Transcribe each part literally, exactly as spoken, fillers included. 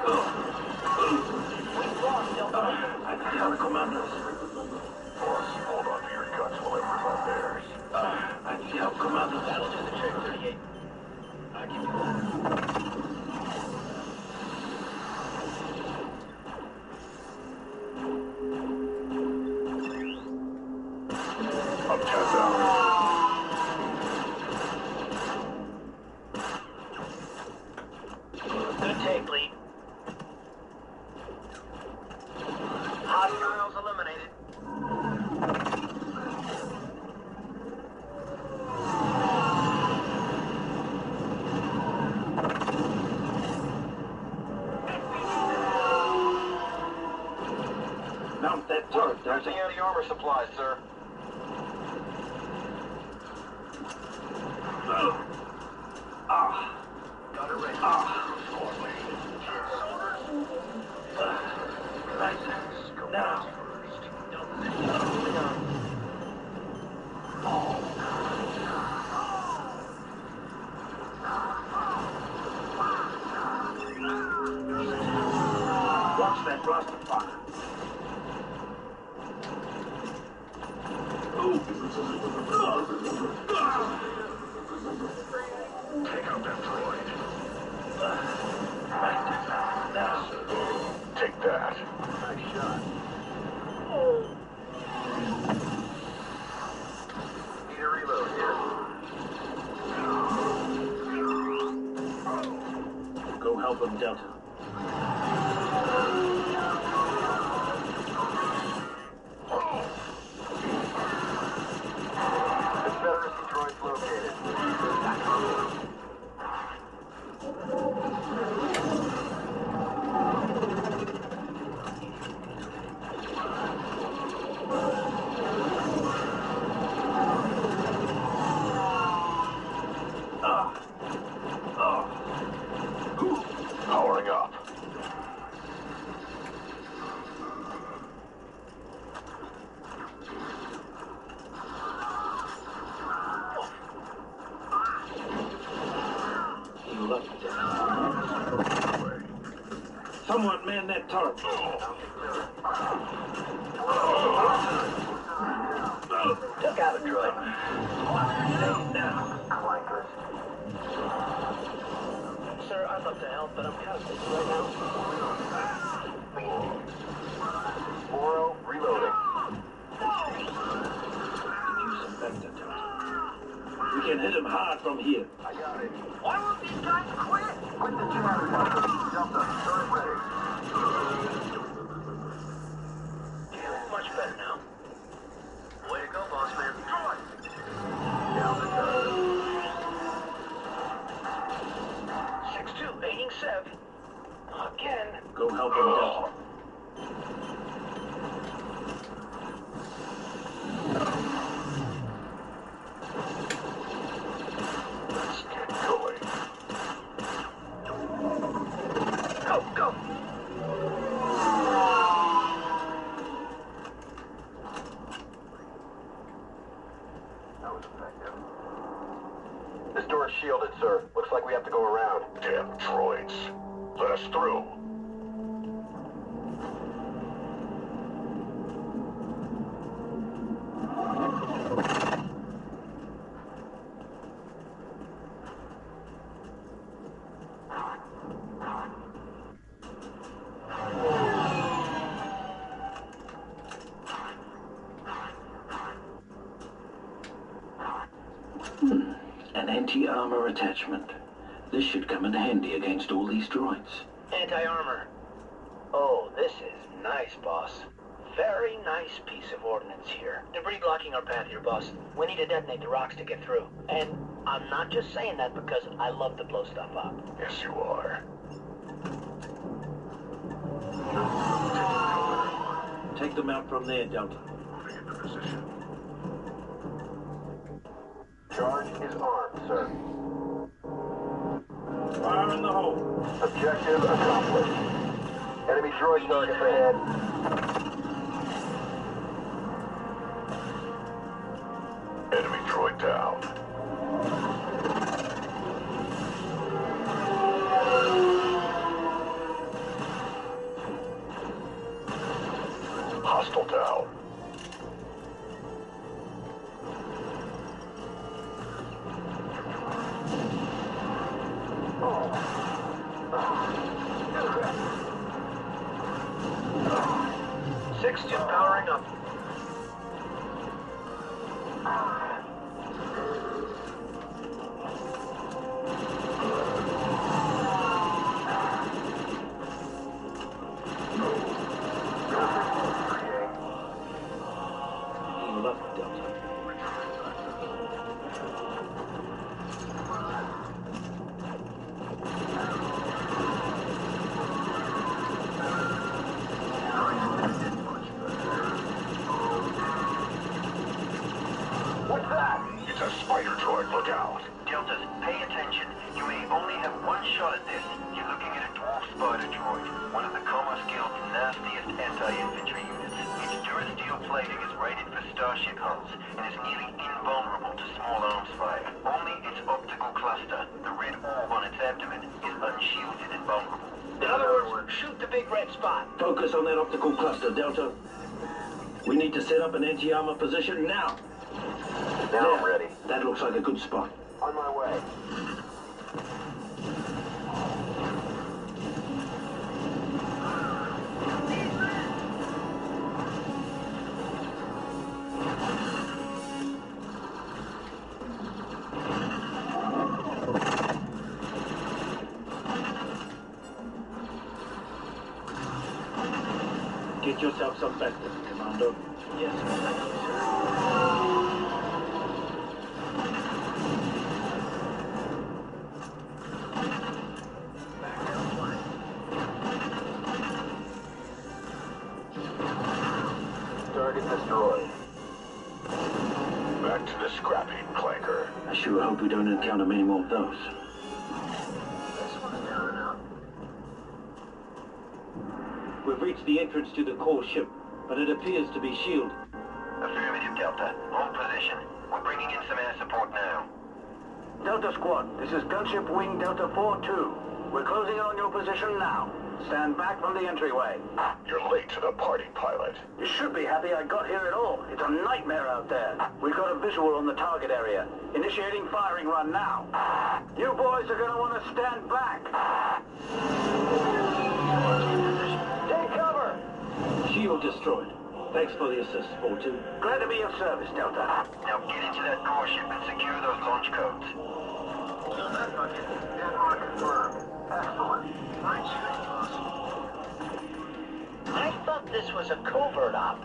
I can tell the commandos. Boss, hold on to your guts while I work on theirs. Uh, I need help, commandos. That'll do the trick, thirty-eight. I'll give you that. I'm tapped out. Good take, Lee. Hostiles eliminated. Mount that turret. There's the anti-armor supplies, sir. Ah. Got it ready. Ah. Right. Now. Watch that blaster fire. Take out that droid. Right. Now. Take that. Nice shot. Need a reload here. Go help him, Delta. Confederacy droids located. Powering up. You lucky Someone man that turret. Took out a droid. Now. Sir, I'd love to help, but I'm kind of busy right now. Moro, reloading. Use some vector turret. We can hit him hard from here. I got it. Why won't these guys quit? Quit the chatter, Delta. Turret ready. Feeling much better now. Way to go, boss man. Droid! Down the turret. six two, aiding Sev. Again. Go help him out. Let's get going. Go, go. That was effective. This door is shielded, sir. Looks like we have to go around. Damn droids. Let us through. Hmm. An anti-armor attachment. This should come in handy against all these droids. Anti-armor. Oh, this is nice, boss. Very nice piece of ordnance here. Debris blocking our path here, boss. We need to detonate the rocks to get through. And I'm not just saying that because I love to blow stuff up. Yes, you are. Take them out from there, Delta. Moving into position. Charge is armed, sir. Fire in the hole. Objective accomplished. Enemy droid targets ahead. Enemy droid down. Hostile down. Six just powering up. It's a spider droid, look out. Deltas, pay attention. You may only have one shot at this. You're looking at a dwarf spider droid, one of the Commerce Guild's nastiest anti-infantry units. Its durasteel plating is rated for starship hulls and is nearly invulnerable to small arms fire. Only its optical cluster, the red orb on its abdomen, is unshielded and vulnerable. In other words, shoot the big red spot. Focus on that optical cluster, Delta. We need to set up an anti-armor position now. Now I'm There. ready. That looks like a good spot. On my way. Get yourself some Bacta, Commando. Yes, thank you, sir. Target destroyed. Back to the scrap heap, Clanker. I sure hope we don't encounter many more of those. This one's down and out. We've reached the entrance to the core ship, but it appears to be shielded. Affirmative, Delta. Hold position. We're bringing in some air support now. Delta Squad, this is Gunship Wing Delta four two. We're closing in on your position now. Stand back from the entryway. You're late to the party, pilot. You should be happy I got here at all. It's a nightmare out there. We've got a visual on the target area. Initiating firing run now. You boys are going to want to stand back. Take cover. Shield destroyed. Thanks for the assist, four two. Glad to be of service, Delta. Now get into that core ship and secure those launch codes. I thought this was a covert op.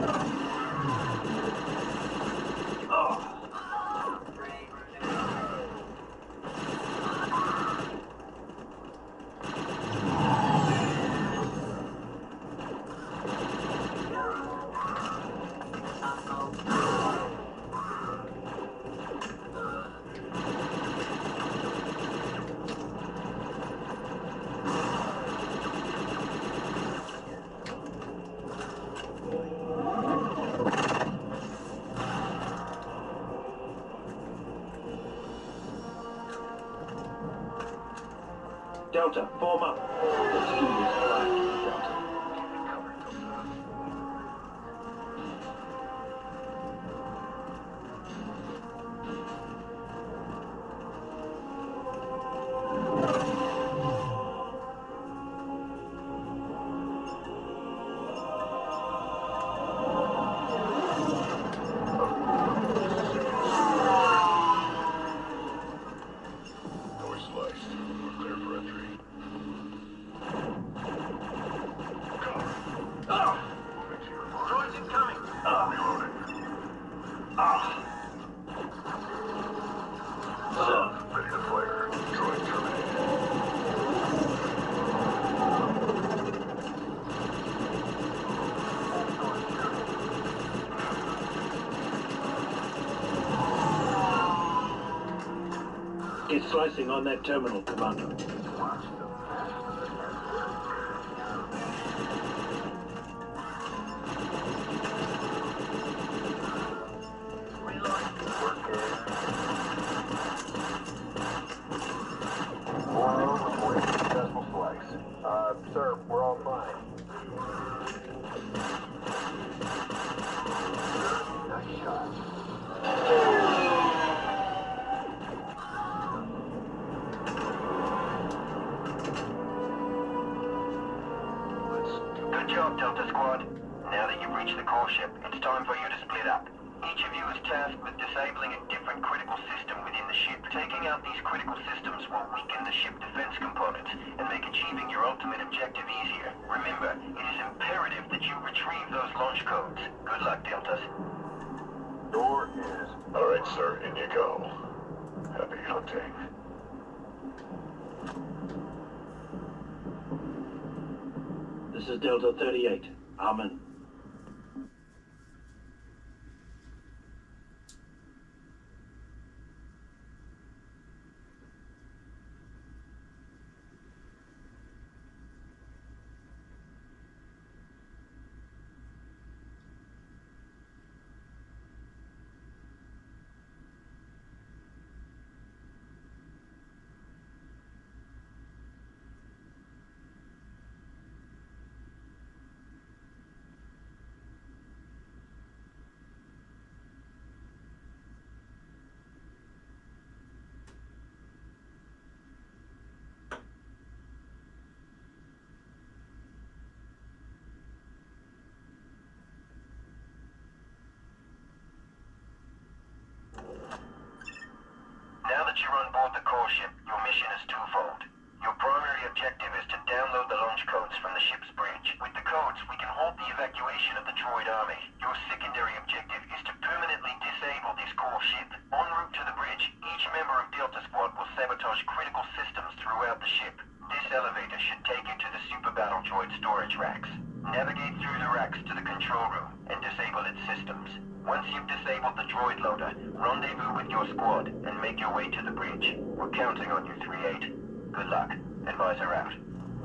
Delta, form up. Let's do this quietly, Delta. Door sliced. We're clear for entry. Droids incoming. Reloading. Ready to fire. Droid terminated. Get slicing on that terminal, Commander. Successful slice. Uh, sir, we're all fine. job, Delta Squad. Now that you've reached the core ship, it's time for you to split up. Each of you is tasked with disabling a different critical system within the ship. Taking out these critical systems will weaken the ship defense components and make achieving your ultimate objective easier. Remember, it is imperative that you retrieve those launch codes. Good luck, Deltas. Door is... All right, sir, in you go. Happy hunting. This is Delta thirty-eight. Amen. Now that you're on board the core ship, your mission is twofold. Your primary objective is to download the launch codes from the ship's bridge. With the codes, we can halt the evacuation of the droid army. Your secondary objective is to permanently disable this core ship. En route to the bridge, each member of Delta Squad will sabotage critical systems throughout the ship. This elevator should take you to the Super Battle Droid storage racks. Navigate through the racks to the control room and disable its systems. Once you've disabled the droid loader, rendezvous with your squad and make your way to the bridge. We're counting on you, three eight. Good luck. Advisor out.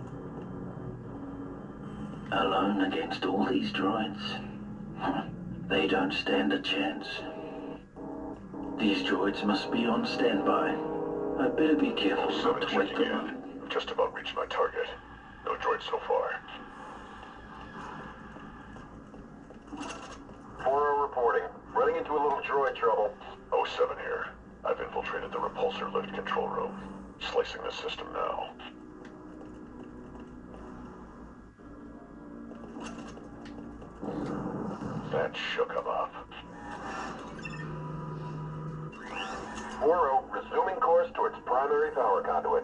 Alone against all these droids? They don't stand a chance. These droids must be on standby. I'd better be careful not to wake them up. I've just about reached my target. No droids so far. four oh reporting. Running into a little droid trouble. oh seven here. I've infiltrated the repulsor lift control room. Slicing the system now. That shook him up. four oh, resuming course towards primary power conduit.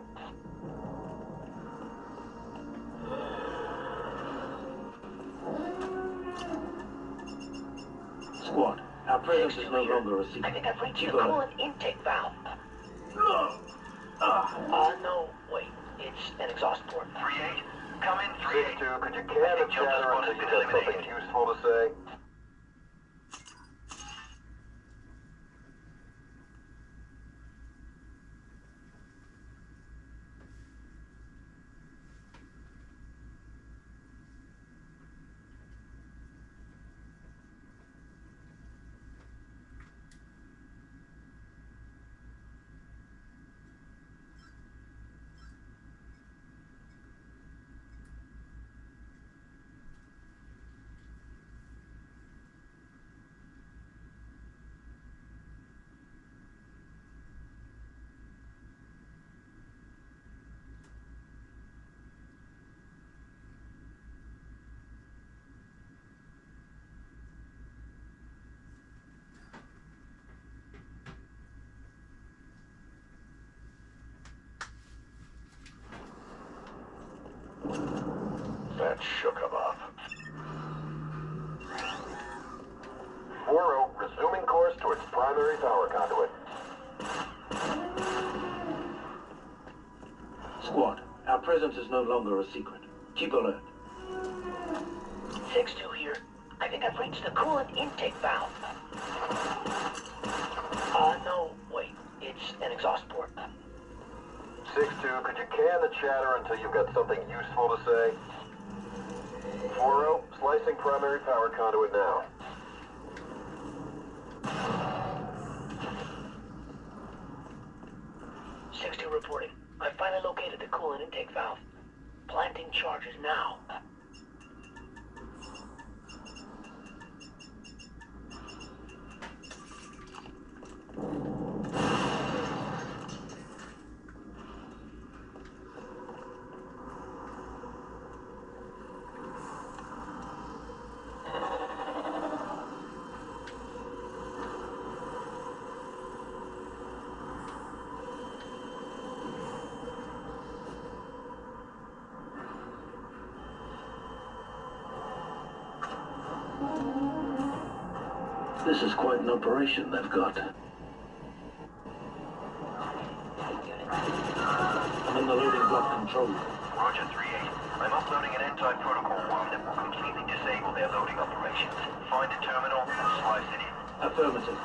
Squad, our presence is no longer a secret. I think I've reached the Keep alert. coolant intake valve. Ah. Uh, no, wait. It's an exhaust port. three eight, come in, three eight. six two, could you I can the think Delta chatter Squad until has you been got something eliminated. useful to say? That shook him up. four oh, resuming course towards primary power conduit. Squad, our presence is no longer a secret. Keep alert. six two here. I think I've reached the coolant intake valve. Uh, no, wait. It's an exhaust port. six two, could you can the chatter until you've got something useful to say? four oh, slicing primary power conduit now. six two reporting. I finally located the coolant intake valve. Planting charges now. This is quite an operation they've got. I'm in the loading block control room. Roger, three eight. I'm uploading an anti-protocol worm that will completely disable their loading operations. Find a terminal and slice it in. Affirmative.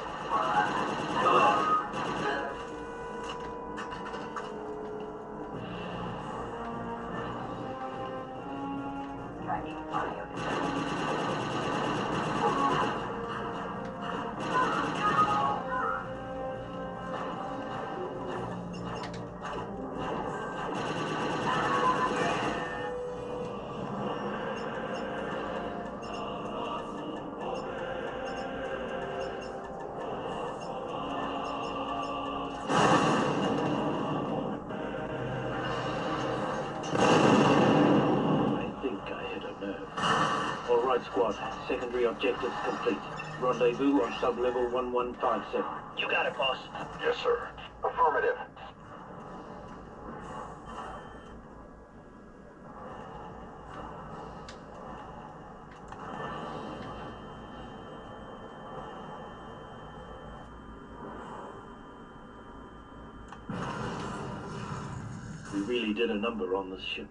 Squad, secondary objectives complete. Rendezvous on sub-level one one five seven. You got it, boss. Yes, sir. Affirmative. We really did a number on this ship.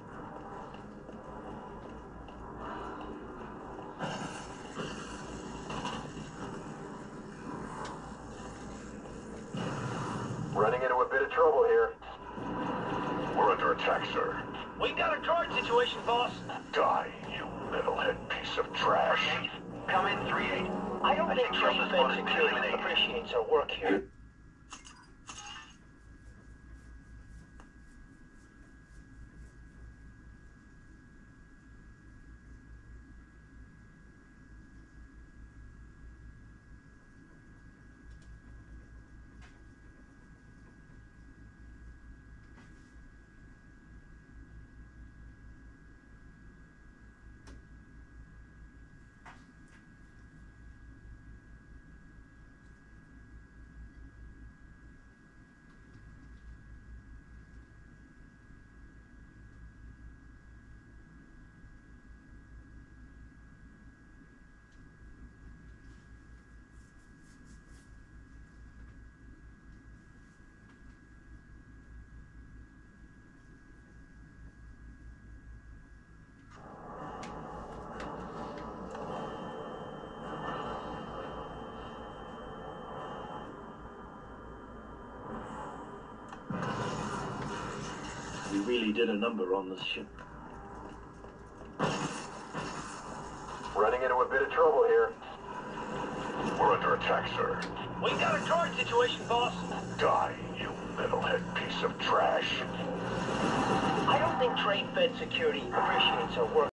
Running into a bit of trouble here. We're under attack, sir. We got a droid situation, boss. Die, you metalhead piece of trash. Come in, three eight. I don't I think think Train Delta Fed Squad has been Security eliminated. appreciates our work here. We really did a number on this ship. Running into a bit of trouble here. We're under attack, sir. We got a droid situation, boss. Die, you metalhead piece of trash. I don't think Train Fed Security appreciates our work.